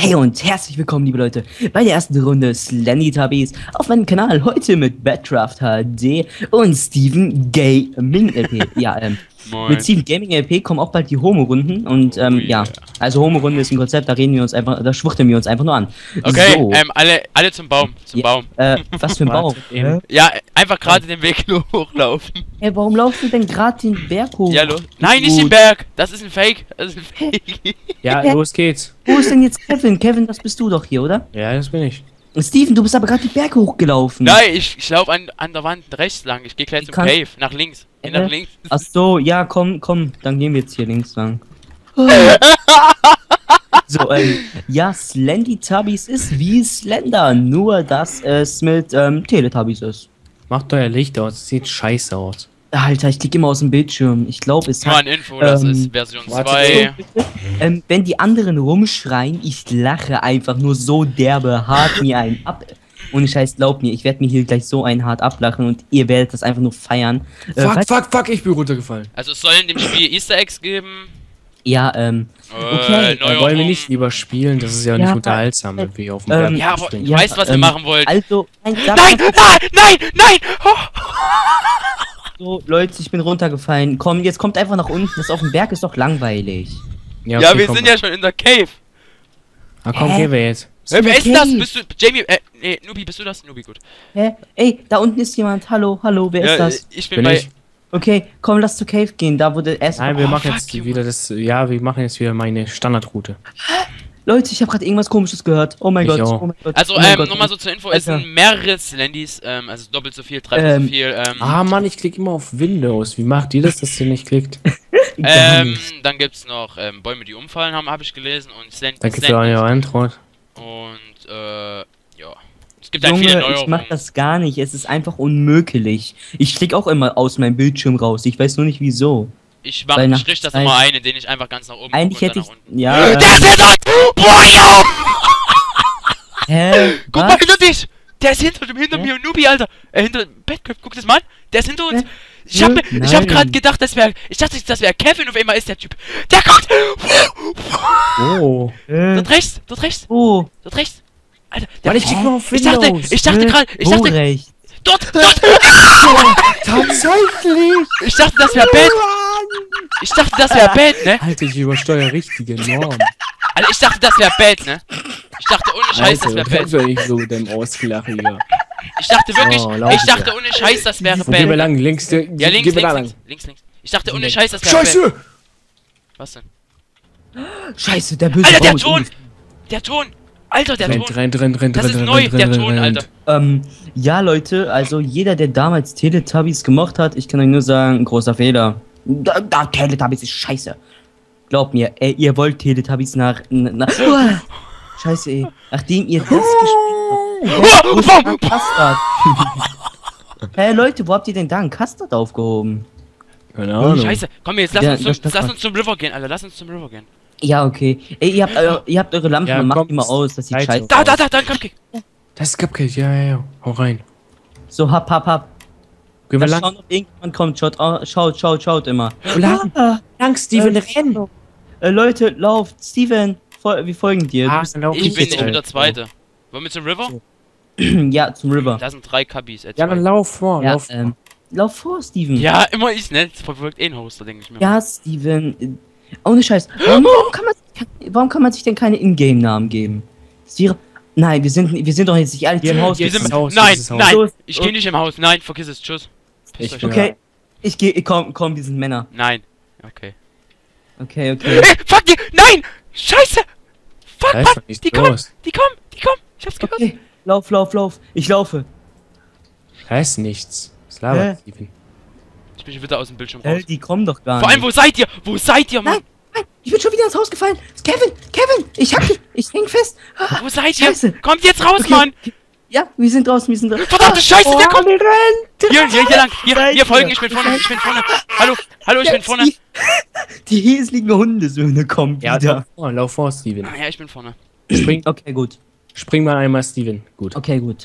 Hey und herzlich willkommen, liebe Leute, bei der ersten Runde Slendytubbies auf meinem Kanal. Heute mit Badcraft HD und Steven Gaming LP. Ja, Moin. mit Steven Gaming LP kommen auch bald die Homo-Runden und ja, also Homo-Runde ist ein Konzept, da reden wir uns einfach, da schwuchteln wir uns einfach nur an. Okay, so. alle zum Baum, Baum. Was für ein Baum? Ja, einfach gerade den Weg hochlaufen. Hey, warum laufst du denn gerade den Berg hoch? Ja, los. Nein, nicht den Berg, das ist ein Fake, Ja, los geht's. Wo ist denn jetzt Kevin? Kevin, das bist du doch hier, oder? Ja, das bin ich. Steven, du bist aber gerade die Berge hochgelaufen. Nein, ich laufe an der Wand rechts lang, ich gehe gleich zum Cave, nach links, nach links. Ach so, ja, komm, dann gehen wir jetzt hier links lang. So, ja, Slendytubbies ist wie Slender, nur dass es mit Teletubbies ist. Macht euer Licht aus, es sieht scheiße aus. Alter, ich klicke immer aus dem Bildschirm. Ich glaube, es Nur hat... ein Info, das ist Version 2. wenn die anderen rumschreien, ich lache einfach nur so derbe hart mir einen ab. Ohne Scheiß, glaubt mir, ich werde mir hier gleich so einen hart ablachen und ihr werdet das einfach nur feiern. Fuck, ich bin runtergefallen. Also es soll in dem Spiel Easter Eggs geben. Ja, okay. Wollen wir nicht lieber spielen? Das ist ja nicht unterhaltsam, wenn wir auf dem Berg ja, aber springen. du weißt, was ihr machen wollt. Also, Nein! So, Leute, ich bin runtergefallen. Komm, jetzt kommt einfach nach unten. Das auf dem Berg ist doch langweilig. Ja, okay, wir komm. sind ja schon in der Cave. Na komm, gehen wir jetzt. Wer ist das? Bist du, Jamie, nee, Nubi, bist du das? Nubi, gut. Hä? Ey, da unten ist jemand. Hallo, wer ist das? Ich bin bei... Okay, komm, lass zur Cave gehen, da wurde erst... Nein, wir machen jetzt wieder das... Ja, wir machen jetzt wieder meine Standardroute. Leute, ich habe gerade irgendwas Komisches gehört. Oh mein Gott, auch. oh mein Gott. Also, oh mein Gott. nochmal so zur Info, es sind mehrere Slendys, also doppelt so viel, dreifach so viel, Ah, Mann, ich klicke immer auf Windows. Wie macht ihr das, dass ihr nicht klickt? dann gibt's noch, Bäume, die umfallen haben, habe ich gelesen, und Danke für eure Antwort. Und, ja. Es gibt halt viele Junge, Neuerungen. ich mach das gar nicht, es ist einfach unmöglich. Ich klicke auch immer aus meinem Bildschirm raus, ich weiß nur nicht wieso. Ich strich das Zeit- immer ein, indem ich einfach ganz nach oben Eigentlich gucke hätte und ich... dann nach unten. Ja, Der ist hinter uns! Boah, ja! hä? Guck mal hinter dich! Der ist hinter mir, Nubi, Alter! Hinter Badcraft, guck das mal an! Der ist hinter uns! Ich hab gerade gedacht, das wäre Kevin, auf einmal ist der Typ. Der kommt! Oh. Dort rechts! Oh, Dort rechts! Alter, Warte, ich klick nur auf ich Windows. dachte gerade, wo recht? dort! Tatsächlich! Ich dachte, das wäre Bad! Ich dachte, das wäre Bad, ne? Alter, ich übersteuere richtige Normen. Alter, ich dachte, das wäre Bad, ne? Ich dachte, ohne Scheiß, das wäre das Bad. nicht so mit dem Ausgelache hier. Ich dachte wirklich, lauf ich dachte, ohne Scheiß, das wäre Wo gehen wir Bad. lang? Links, Ja, links. Ich dachte, ohne Scheiß, das wäre Bad. Scheiße! Was denn? Scheiße, der böse Alter, der Baum ist Ton! Der Ton! Alter, der Ton! Rennt, Das ist neu, der Ton, Alter. Ja, Leute, also jeder, der damals Teletubbies gemacht hat, ich kann euch nur sagen, großer Fehler. Teletubbies ist scheiße. Glaubt mir, ihr wollt Teletubbies nach Scheiße, ey. Nachdem ihr das gespielt habt. Custard. Hey, Leute, wo habt ihr denn da einen Custard aufgehoben? Keine Ahnung. Scheiße, komm jetzt, lass uns zum River gehen, Alter, lass uns zum River gehen. Ja, okay. Ey, ihr habt eure Lampen Ja, und macht komm, die mal aus, das sieht Zeit scheiße auf. aus. Da, ein Cupcake. Das ist Cupcake, ja. Hau rein. So, hab. Gehen wir Mal lang? schauen, ob irgendjemand kommt. Schaut immer. Lang, Steven, renn! Leute, lauft. Steven, wir folgen dir. Du bist- lauf Ich bin jetzt, der Zweite. Wollen wir zum River? ja, zum River. Da sind 3 Cubbies. Ja, dann lauf vor, Ja, lauf. lauf vor, Steven. Ja, immer ich, ne? Das verfolgt eh ein Hoster, denke ich mir. Ja, Steven. Ohne Scheiß. Warum kann man sich denn keine Ingame-Namen geben? Nein, wir sind doch jetzt nicht ehrlich zum Haus. Wir sind, Das Haus, nein, das Haus. nein, ich gehe nicht im Haus. Nein, vergiss es, tschüss. Ich euch. bin- Okay, komm, wir sind Männer. Nein. Okay. Okay. Fuck die! Nein! Scheiße! Fuck, Da ist Mann! doch nichts Die kommen! los. Die kommen! Ich hab's gehört! Okay, lauf. Ich laufe. Da ist nichts. Was labert, Hä? Steven? Ich bin schon wieder aus dem Bildschirm raus. Die kommen doch gar Vor allem, nicht. wo seid ihr? Wo seid ihr, Mann? Nein, ich bin schon wieder ins Haus gefallen. Kevin, ich häng fest. Wo seid ihr? Scheiße. Kommt jetzt raus, Okay. Mann! Ja, wir sind draußen. Verdammte Scheiße, der kommt! rennt! Hier lang! Hier Seid folgen, ihr? ich bin vorne! Hallo, ich bin vorne! Die hässlichen Hundesöhne kommen wieder. Lauf vor, Steven. Ja, ich bin vorne. Spring Okay, gut. mal einmal, Steven. Gut. Okay, gut.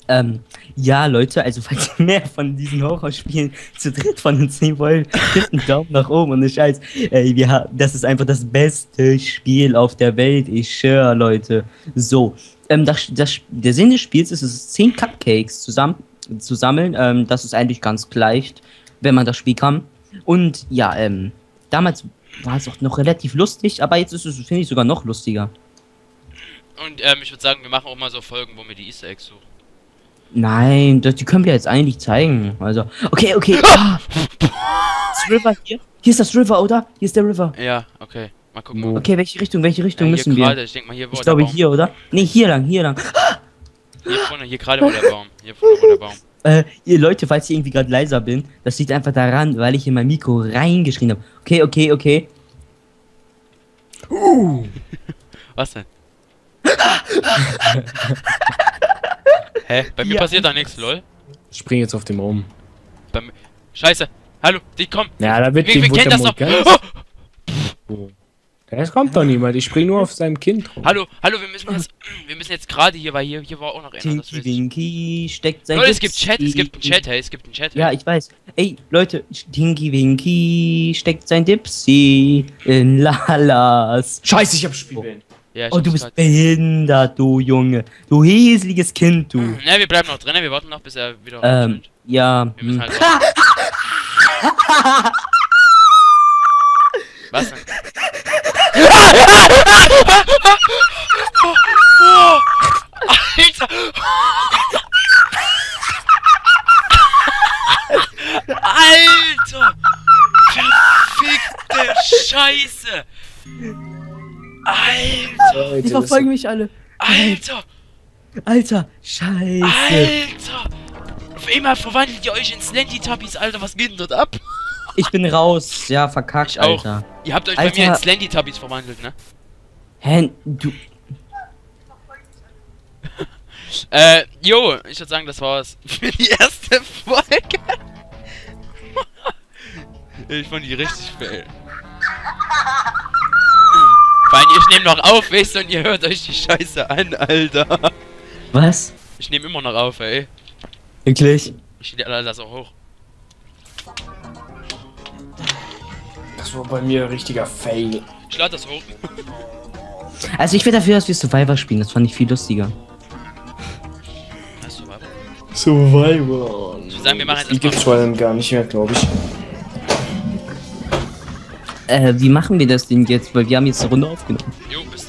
Ja, Leute, also falls ihr mehr von diesen Horrorspielen zu dritt von uns sehen wollt, gebt einen Daumen nach oben und ne Scheiß. Das ist einfach das beste Spiel auf der Welt, ich schwöre, Leute. So, der Sinn des Spiels ist es, 10 Cupcakes zu sammeln. Das ist eigentlich ganz leicht, wenn man das Spiel kann. Und ja, damals war es auch noch relativ lustig, aber jetzt ist es, finde ich, sogar noch lustiger. Und ich würde sagen, wir machen auch mal so Folgen, wo wir die Easter Eggs suchen. Nein, die können wir jetzt eigentlich zeigen. Also, okay. Ah, das River hier. Hier ist das River, oder? Hier ist der River. Ja, okay. Mal gucken. Okay, welche Richtung müssen hier wir? gerade, ich denke mal hier, wo Ich der glaube Baum. hier, oder? Nee, hier lang. Hier vorne, hier gerade wo der Baum. Hier vorne wo der Baum. Ihr Leute, falls ich irgendwie gerade leiser bin, das liegt einfach daran, weil ich in mein Mikro reingeschrien habe. Okay. Was denn? Hä? Bei mir passiert da nichts, lol. Spring jetzt auf dem um. Bei mir. Scheiße. Hallo, die kommen. Ja, da wird Wir kennen das noch. Oh. Es kommt doch niemand, ich spring nur auf seinem Kind rum. Hallo, wir müssen jetzt gerade hier, weil hier war auch noch einer. Das Tinky weiß ich. Winky steckt sein Leute, es gibt Dipsy. Chat. Ja, ich weiß. Ey, Leute, Tinky Winky steckt sein Dipsy in Lalas. Scheiße, ich hab Spiel. Ja, ich Oh, du hab's bist grad- behindert, du Junge. Du hässliches Kind, du. Ne, wir bleiben noch drin, wir warten noch, bis er wieder Ja. Wir müssen halt. Was denn? Alter! Alter! Verfickte Scheiße! Alter! Die verfolgen mich alle. Alter, scheiße. Alter! Auf einmal verwandelt ihr euch in Slendy-Tubbies, Alter, was geht denn dort ab? Ich bin raus. Ja, verkackt, Ich auch. Alter. Ihr habt euch Alter. bei mir in Slendy-Tubbies verwandelt, ne? Hä, du... Ich würde sagen, das war's für die erste Folge. Ich fand die richtig fail. Vor allem, ich nehme noch auf, weißt du, und ihr hört euch die Scheiße an, Alter. Was? Ich nehme immer noch auf, ey. Wirklich? Ich lade das auch hoch. Das war bei mir ein richtiger Fail. Ich lade das hoch. Also ich wäre dafür, dass wir Survivor spielen. Das fand ich viel lustiger. Hast du was? Survivor. Ich würde sagen, wir machen jetzt Die gibt's vor allem gar nicht mehr, glaube ich. Wie machen wir das denn jetzt? Weil wir haben jetzt eine Runde aufgenommen. Jo, bis